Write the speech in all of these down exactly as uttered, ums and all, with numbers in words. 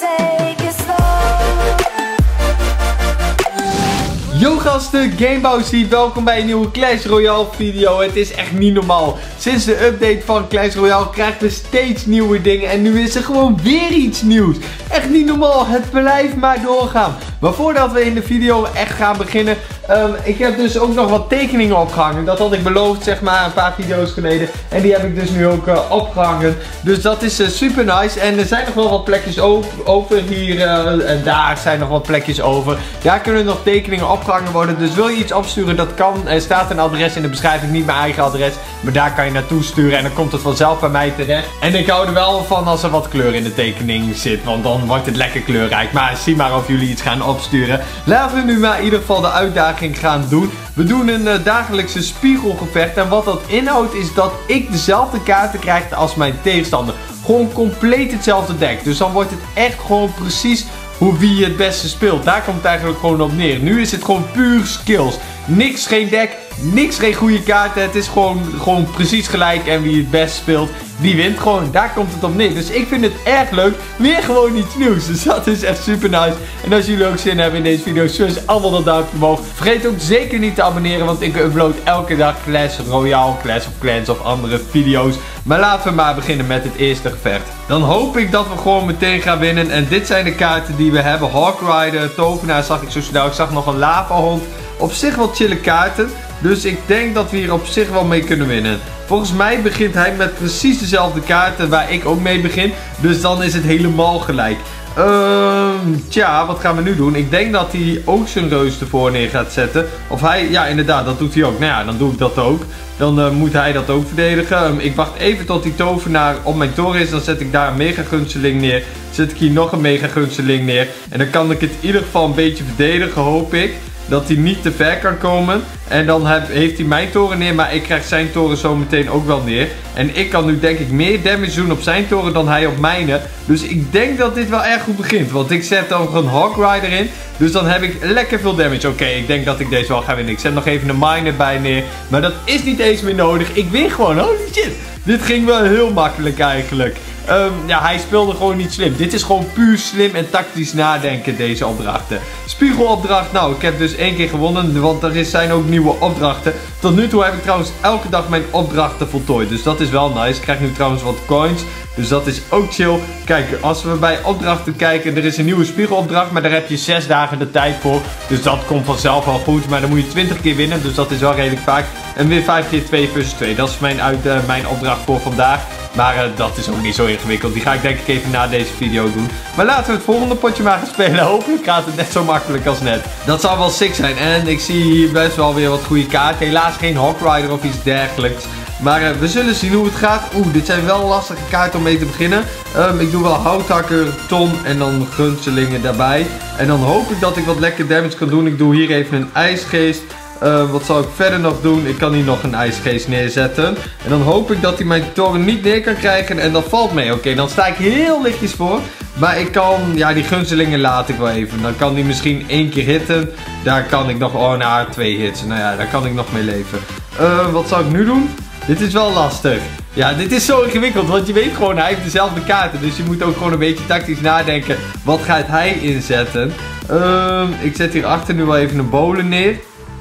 Yo gasten, Gamebows hier, welkom bij een nieuwe Clash Royale video. Het is echt niet normaal. Sinds de update van Clash Royale krijgen we steeds nieuwe dingen en nu is er gewoon weer iets nieuws. Echt niet normaal, het blijft maar doorgaan. Maar voordat we in de video echt gaan beginnen, um, ik heb dus ook nog wat tekeningen opgehangen. Dat had ik beloofd, zeg maar, een paar video's geleden. En die heb ik dus nu ook uh, opgehangen. Dus dat is uh, super nice. En er zijn nog wel wat plekjes over hier uh, en daar zijn nog wat plekjes over. Daar kunnen nog tekeningen opgehangen worden. Dus wil je iets opsturen, dat kan. Er staat een adres in de beschrijving, niet mijn eigen adres. Maar daar kan je naartoe sturen en dan komt het vanzelf bij mij terecht. En ik hou er wel van als er wat kleur in de tekening zit, want dan wordt het lekker kleurrijk. Maar zie maar of jullie iets gaan opsturen. Laten we nu maar in ieder geval de uitdaging gaan doen. We doen een uh, dagelijkse spiegelgevecht. En wat dat inhoudt is dat ik dezelfde kaarten krijg als mijn tegenstander. Gewoon compleet hetzelfde deck. Dus dan wordt het echt gewoon precies hoe wie het beste speelt. Daar komt het eigenlijk gewoon op neer. Nu is het gewoon puur skills. Niks, geen deck. Niks, geen goede kaarten. Het is gewoon, gewoon precies gelijk. En wie het best speelt, die wint gewoon. Daar komt het op neer. Dus ik vind het erg leuk. Weer gewoon iets nieuws. Dus dat is echt super nice. En als jullie ook zin hebben in deze video, dus allemaal dat duimpje omhoog. Vergeet ook zeker niet te abonneren. Want ik upload elke dag Clash Royale, Clash of Clans of andere video's. Maar laten we maar beginnen met het eerste gevecht. Dan hoop ik dat we gewoon meteen gaan winnen. En dit zijn de kaarten die we hebben. Hawk Rider, Tovenaar zag ik zo snel. Ik zag nog een Lavahond. Op zich wel chille kaarten. Dus ik denk dat we hier op zich wel mee kunnen winnen. Volgens mij begint hij met precies dezelfde kaarten waar ik ook mee begin. Dus dan is het helemaal gelijk. Ehm, tja, wat gaan we nu doen? Ik denk dat hij ook zijn reus ervoor neer gaat zetten. Of hij, ja inderdaad, dat doet hij ook. Nou ja, dan doe ik dat ook. Dan uh, moet hij dat ook verdedigen. Um, ik wacht even tot die tovenaar op mijn toren is. Dan zet ik daar een mega gunsteling neer. Zet ik hier nog een mega gunsteling neer. En dan kan ik het in ieder geval een beetje verdedigen, hoop ik. Dat hij niet te ver kan komen. En dan heb, heeft hij mijn toren neer. Maar ik krijg zijn toren zo meteen ook wel neer. En ik kan nu denk ik meer damage doen op zijn toren dan hij op mijne. Dus ik denk dat dit wel erg goed begint. Want ik zet dan een Hawk Rider in. Dus dan heb ik lekker veel damage. Oké, okay, ik denk dat ik deze wel ga winnen. Ik zet nog even een miner bij neer. Maar dat is niet eens meer nodig. Ik win gewoon. Holy shit. Dit ging wel heel makkelijk eigenlijk. Um, ja, hij speelde gewoon niet slim. Dit is gewoon puur slim en tactisch nadenken, deze opdrachten. Spiegelopdracht, nou, ik heb dus één keer gewonnen, want er zijn ook nieuwe opdrachten. Tot nu toe heb ik trouwens elke dag mijn opdrachten voltooid. Dus dat is wel nice. Ik krijg nu trouwens wat coins. Dus dat is ook chill. Kijk, als we bij opdrachten kijken, er is een nieuwe spiegelopdracht, maar daar heb je zes dagen de tijd voor. Dus dat komt vanzelf wel goed. Maar dan moet je twintig keer winnen, dus dat is wel redelijk vaak. En weer vijf keer twee versus twee. Dat is mijn, uit, uh, mijn opdracht voor vandaag. Maar uh, dat is ook niet zo ingewikkeld. Die ga ik denk ik even na deze video doen. Maar laten we het volgende potje maar gaan spelen. Hopelijk gaat het net zo makkelijk als net. Dat zou wel sick zijn. En ik zie hier best wel weer wat goede kaarten. Helaas geen Hawk Rider of iets dergelijks. Maar uh, we zullen zien hoe het gaat. Oeh, dit zijn wel lastige kaarten om mee te beginnen. Um, ik doe wel houthakker, ton en dan gunstelingen daarbij. En dan hoop ik dat ik wat lekker damage kan doen. Ik doe hier even een ijsgeest. Uh, wat zal ik verder nog doen? Ik kan hier nog een ijsgeest neerzetten. En dan hoop ik dat hij mijn toren niet neer kan krijgen. En dat valt mee. Oké, okay, dan sta ik heel lichtjes voor. Maar ik kan, ja, die gunstelingen laat ik wel even. Dan kan die misschien één keer hitten. Daar kan ik nog, oh nou, twee hits. Nou ja, daar kan ik nog mee leven. Uh, wat zal ik nu doen? Dit is wel lastig. Ja, dit is zo ingewikkeld, want je weet gewoon, hij heeft dezelfde kaarten. Dus je moet ook gewoon een beetje tactisch nadenken. Wat gaat hij inzetten? Uh, ik zet hier achter nu wel even een bolen neer.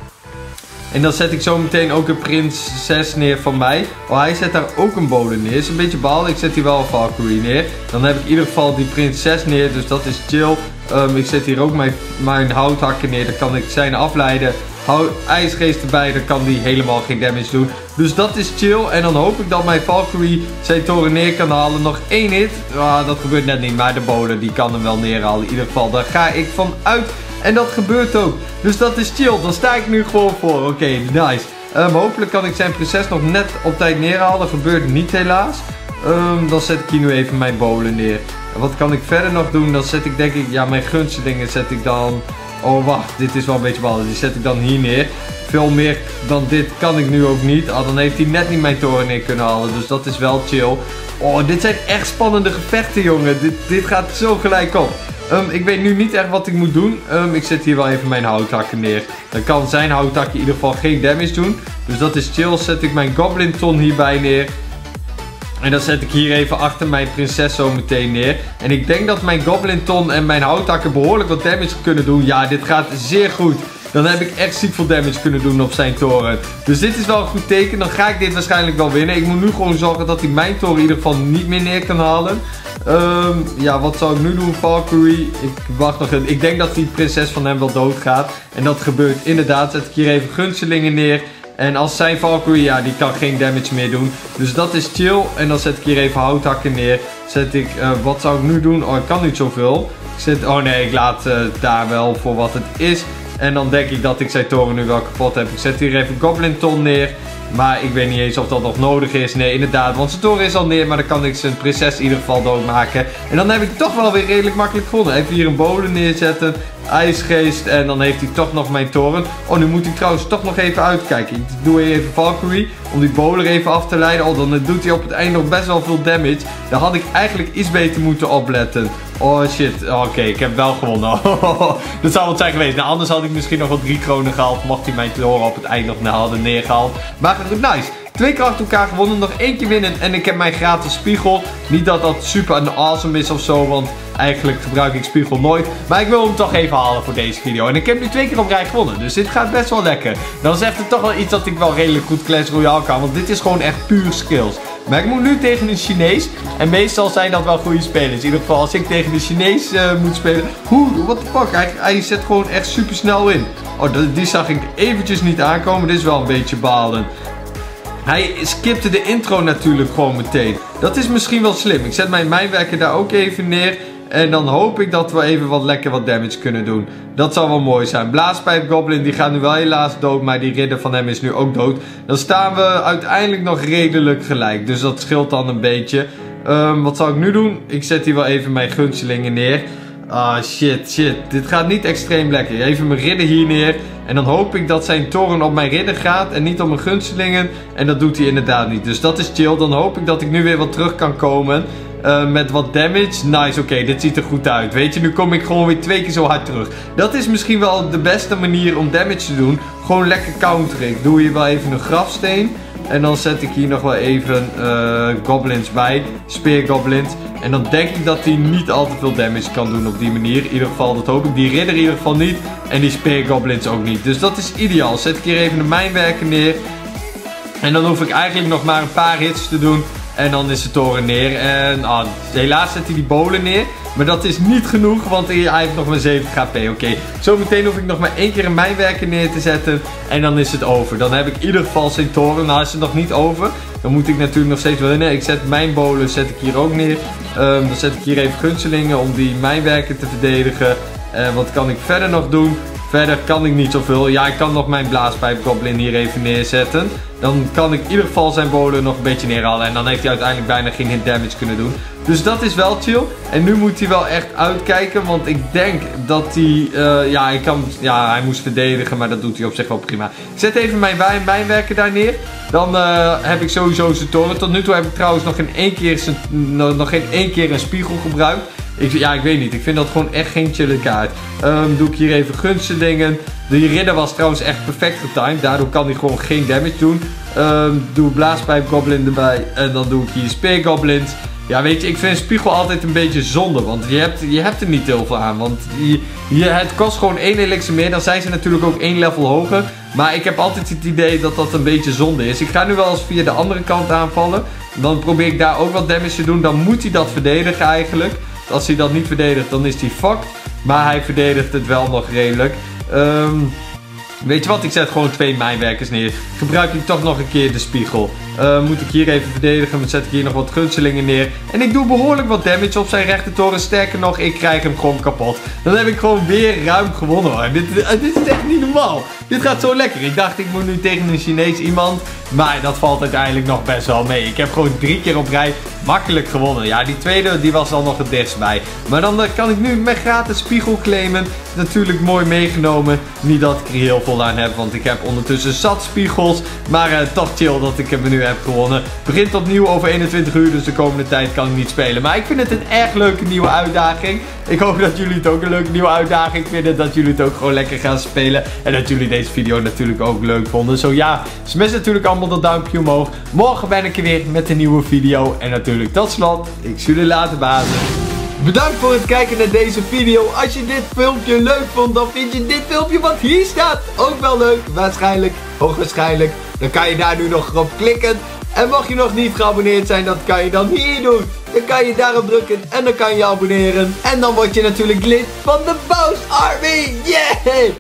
En dan zet ik zo meteen ook een prinses neer van mij. Oh, hij zet daar ook een bode neer. Is een beetje baal. Ik zet hier wel een Valkyrie neer. Dan heb ik in ieder geval die prinses neer. Dus dat is chill. Um, ik zet hier ook mijn, mijn houthakken neer. Dan kan ik zijn afleiden. Hout, ijsgeest erbij. Dan kan die helemaal geen damage doen. Dus dat is chill. En dan hoop ik dat mijn Valkyrie zijn toren neer kan halen. Nog één hit. Ah, dat gebeurt net niet. Maar de bode die kan hem wel neerhalen. In ieder geval, daar ga ik van uit. En dat gebeurt ook. Dus dat is chill. Dan sta ik nu gewoon voor. Oké, okay, nice. Um, hopelijk kan ik zijn prinses nog net op tijd neerhalen. Dat gebeurt niet helaas. Um, dan zet ik hier nu even mijn bolen neer. En wat kan ik verder nog doen? Dan zet ik denk ik... Ja, mijn gunsteling zet ik dan... Oh, wacht. Dit is wel een beetje ballen. Die zet ik dan hier neer. Veel meer dan dit kan ik nu ook niet. Ah, dan heeft hij net niet mijn toren neer kunnen halen. Dus dat is wel chill. Oh, dit zijn echt spannende gevechten, jongen. Dit, dit gaat zo gelijk op. Um, ik weet nu niet echt wat ik moet doen. Um, ik zet hier wel even mijn houthakken neer. Dan kan zijn houthakken in ieder geval geen damage doen. Dus dat is chill. Zet ik mijn goblin ton hierbij neer. En dan zet ik hier even achter mijn prinses zo meteen neer. En ik denk dat mijn Goblin Ton en mijn houthakker behoorlijk wat damage kunnen doen. Ja, dit gaat zeer goed. Dan heb ik echt ziek veel damage kunnen doen op zijn toren. Dus dit is wel een goed teken. Dan ga ik dit waarschijnlijk wel winnen. Ik moet nu gewoon zorgen dat hij mijn toren in ieder geval niet meer neer kan halen. Um, ja, wat zou ik nu doen? Valkyrie. Ik wacht nog een. Ik denk dat die prinses van hem wel doodgaat. En dat gebeurt inderdaad. Zet ik hier even gunselingen neer. En als zijn Valkyrie, ja, die kan geen damage meer doen. Dus dat is chill. En dan zet ik hier even houthakken neer. Zet ik, uh, wat zou ik nu doen? Oh, ik kan niet zoveel. Ik zet, oh nee, ik laat uh, daar wel voor wat het is. En dan denk ik dat ik zijn toren nu wel kapot heb. Ik zet hier even Goblin Ton neer. Maar ik weet niet eens of dat nog nodig is. Nee, inderdaad. Want zijn toren is al neer. Maar dan kan ik zijn prinses in ieder geval doodmaken. En dan heb ik toch wel weer redelijk makkelijk gewonnen. Even hier een bolen neerzetten. IJsgeest. En dan heeft hij toch nog mijn toren. Oh, nu moet ik trouwens toch nog even uitkijken. Ik doe even Valkyrie. Om die boler even af te leiden. Oh, dan doet hij op het eind nog best wel veel damage. Daar had ik eigenlijk iets beter moeten opletten. Oh shit. Oh, Oké, okay. Ik heb wel gewonnen. Dat zou wat zijn geweest. Nou, anders had ik misschien nog wel drie kronen gehaald. Mocht hij mijn toren op het eind nog hadden neergehaald. Maar goed, nice. Twee keer achter elkaar gewonnen. Nog één keer winnen. En ik heb mijn gratis spiegel. Niet dat dat super awesome is of zo. Want eigenlijk gebruik ik spiegel nooit. Maar ik wil hem toch even halen voor deze video. En ik heb nu twee keer op rij gewonnen. Dus dit gaat best wel lekker. Dan zegt het toch wel iets dat ik wel redelijk goed Clash Royale kan. Want dit is gewoon echt puur skills. Maar ik moet nu tegen een Chinees. En meestal zijn dat wel goede spelers. In ieder geval als ik tegen de Chinees uh, moet spelen. Hoe, what the fuck. Hij, hij zet gewoon echt super snel in. Oh, die zag ik eventjes niet aankomen. Dit is wel een beetje balen. Hij skipte de intro natuurlijk gewoon meteen. Dat is misschien wel slim. Ik zet mijn mijnwerker daar ook even neer. En dan hoop ik dat we even wat lekker wat damage kunnen doen. Dat zal wel mooi zijn. Blaaspijp Goblin die gaat nu wel helaas dood. Maar die ridder van hem is nu ook dood. Dan staan we uiteindelijk nog redelijk gelijk. Dus dat scheelt dan een beetje. Um, wat zal ik nu doen? Ik zet hier wel even mijn gunstelingen neer. Ah, shit, shit. Dit gaat niet extreem lekker. Even mijn ridder hier neer. En dan hoop ik dat zijn toren op mijn ridder gaat. En niet op mijn gunstelingen. En dat doet hij inderdaad niet. Dus dat is chill. Dan hoop ik dat ik nu weer wat terug kan komen. Uh, met wat damage. Nice, oké. Okay, dit ziet er goed uit. Weet je, nu kom ik gewoon weer twee keer zo hard terug. Dat is misschien wel de beste manier om damage te doen. Gewoon lekker counteren. Ik doe hier wel even een grafsteen. En dan zet ik hier nog wel even uh, goblins bij. Speergoblins. En dan denk ik dat hij niet al te veel damage kan doen op die manier. In ieder geval, dat hoop ik. Die ridder in ieder geval niet. En die speergoblins ook niet. Dus dat is ideaal. Zet ik hier even de mijnwerker neer. En dan hoef ik eigenlijk nog maar een paar hits te doen. En dan is de toren neer. En ah, helaas zet hij die bolen neer. Maar dat is niet genoeg, want hij heeft nog maar zeven H P. Oké, okay. Zometeen hoef ik nog maar één keer een mijnwerker neer te zetten. En dan is het over. Dan heb ik in ieder geval zijn toren. Nou is het nog niet over. Dan moet ik natuurlijk nog steeds winnen. Ik zet mijn bolen zet ik hier ook neer. Um, dan zet ik hier even gunselingen om die mijnwerker te verdedigen. Uh, wat kan ik verder nog doen? Verder kan ik niet zoveel. Ja, ik kan nog mijn blaaspijp goblin hier even neerzetten. Dan kan ik in ieder geval zijn bolen nog een beetje neerhalen. En dan heeft hij uiteindelijk bijna geen hit damage kunnen doen. Dus dat is wel chill. En nu moet hij wel echt uitkijken. Want ik denk dat hij... Uh, ja, ik kan, ja, hij moest verdedigen. Maar dat doet hij op zich wel prima. Ik zet even mijn mijnwerker daar neer. Dan uh, heb ik sowieso zijn toren. Tot nu toe heb ik trouwens nog geen één keer, zijn, nog geen één keer een spiegel gebruikt. Ik, ja, ik weet niet. Ik vind dat gewoon echt geen chille kaart. Um, doe ik hier even gunselingen. Die ridder was trouwens echt perfect getimed. Daardoor kan hij gewoon geen damage doen. Um, doe blaaspijp goblin erbij. En dan doe ik hier speergoblins. Ja, weet je, ik vind een spiegel altijd een beetje zonde. Want je hebt, je hebt er niet heel veel aan. Want je, je, het kost gewoon één elixir meer. Dan zijn ze natuurlijk ook één level hoger. Maar ik heb altijd het idee dat dat een beetje zonde is. Ik ga nu wel eens via de andere kant aanvallen. Dan probeer ik daar ook wat damage te doen. Dan moet hij dat verdedigen eigenlijk. Als hij dat niet verdedigt, dan is hij fucked. Maar hij verdedigt het wel nog redelijk. Um, weet je wat? Ik zet gewoon twee mijnwerkers neer. Gebruik ik toch nog een keer de spiegel. Uh, moet ik hier even verdedigen. Dan zet ik hier nog wat gunselingen neer. En ik doe behoorlijk wat damage op zijn rechtertoren. Sterker nog, ik krijg hem gewoon kapot. Dan heb ik gewoon weer ruim gewonnen hoor. Dit, uh, dit is echt niet normaal. Dit gaat zo lekker. Ik dacht ik moet nu tegen een Chinees iemand. Maar dat valt uiteindelijk nog best wel mee. Ik heb gewoon drie keer op rij makkelijk gewonnen. Ja, die tweede die was al nog het dichtst bij. Maar dan uh, kan ik nu mijn gratis spiegel claimen. natuurlijk mooi meegenomen. Niet dat ik er heel veel aan heb, want ik heb ondertussen zat spiegels. Maar uh, toch chill dat ik hem nu heb gewonnen. Begint opnieuw over eenentwintig uur, dus de komende tijd kan ik niet spelen. Maar ik vind het een erg leuke nieuwe uitdaging. Ik hoop dat jullie het ook een leuke nieuwe uitdaging vinden. Dat jullie het ook gewoon lekker gaan spelen. En dat jullie deze video natuurlijk ook leuk vonden. Zo ja, smash natuurlijk allemaal dat duimpje omhoog. Morgen ben ik er weer met een nieuwe video. En natuurlijk tot slot, ik zie jullie later, bazen. Bedankt voor het kijken naar deze video. Als je dit filmpje leuk vond, dan vind je dit filmpje wat hier staat ook wel leuk. Waarschijnlijk, hoogwaarschijnlijk. Dan kan je daar nu nog op klikken. En mocht je nog niet geabonneerd zijn, dat kan je dan hier doen. Dan kan je daarop drukken en dan kan je abonneren. En dan word je natuurlijk lid van de Boos Army. Yeah!